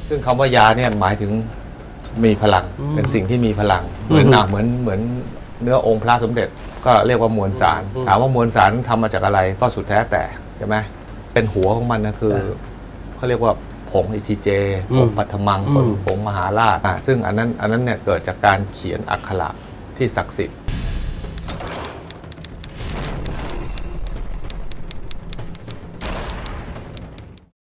ซึ่งคำว่ายาเนี่ยหมายถึงมีพลังเป็นสิ่งที่มีพลังเหมือนเนื้อองค์พระสมเด็จก็เรียกว่ามวลสารถามว่ามวลสารทำมาจากอะไรก็สุดแท้แต่ใช่ไหมเป็นหัวของมันนะคือเขาเรียกว่าผงอิทิเจผงปัทมังผงมหาราชซึ่งอันนั้นเนี่ยเกิดจากการเขียนอักขระที่ศักดิ์สิทธิ์